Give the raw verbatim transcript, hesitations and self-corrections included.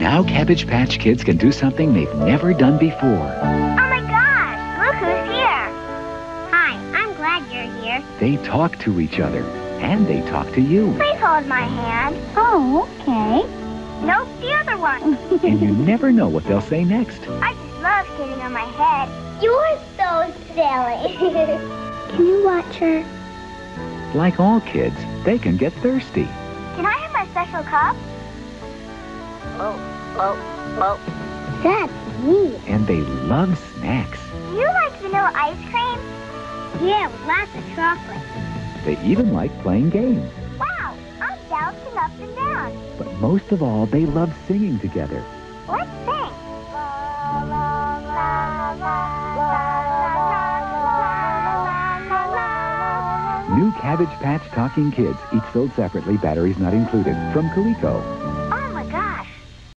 Now Cabbage Patch Kids can do something they've never done before. Oh my gosh! Look who's here! Hi, I'm glad you're here. They talk to each other, and they talk to you. Please hold my hand. Oh, okay. Nope, the other one. And you never know what they'll say next. I just love sitting on my head. You're so silly. Can you watch her? Like all kids, they can get thirsty. Can I have my special cup? Oh, oh, oh. That's neat. And they love snacks. Do you like vanilla ice cream? Yeah, with lots of chocolate. They even like playing games. Wow, I'm bouncing up and down. But most of all, they love singing together. Let's sing. La, la, la, la, la, la, la. New Cabbage Patch Talking Kids, each sold separately, batteries not included. From Coleco.